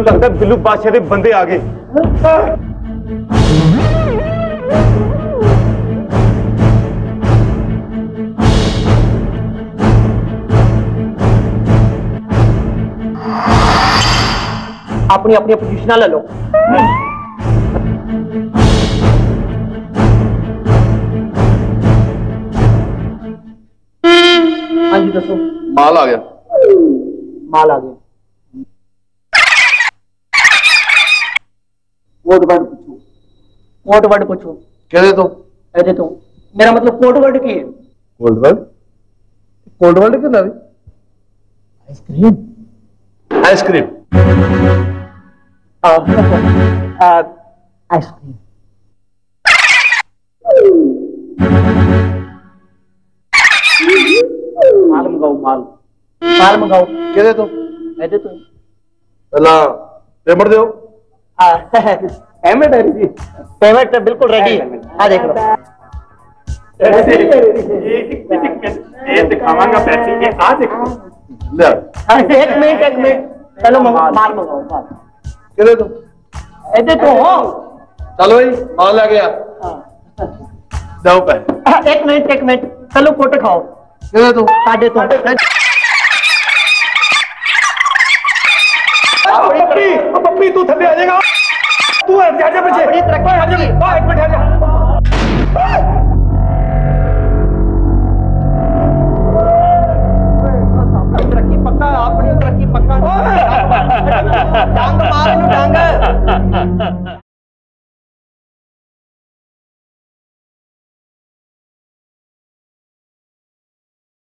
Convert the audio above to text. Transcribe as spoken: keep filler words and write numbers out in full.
लगता है बिल्लू बादशाह के बंदे आ गए। अपनी अपनी पोजीशन ले लो। हाँ जी दसो। माल आ गया। माल आ गया। कोड वर्ड पूछो। कोड वर्ड पूछो। कहते तो कहते तो मेरा मतलब कोड वर्ड की है। कोड वर्ड कोड वर्ड क्या नाम? आइसक्रीम। आइसक्रीम। आइसक्रीम। माल मंगाओ। माल माल मंगाओ। कहते तो कहते तो पहला पेमेंट दो। पेमेंट है जी। पेमेंट बिल्कुल रेडी है। हाँ देख लो। ये दिखावांगा पैसे ये आ देखो। ले एक मिनट एक मिनट चलो माल मंगाओ। माल कहते तो कहते तो हो। चलो भाई माल आ गया। जाओ पे। एक मिनट एक मिनट चलो कोट खाओ। कहते तो साढ़े तो पप्पी पप्पी तू थल्ले आ जाएगा। तू हट जा पीछे। बड़ी तरक्की आ जा एक मिनट आ जा। तरक्की पक्का अपनी तरक्की पक्का। डांग मार नु डांग।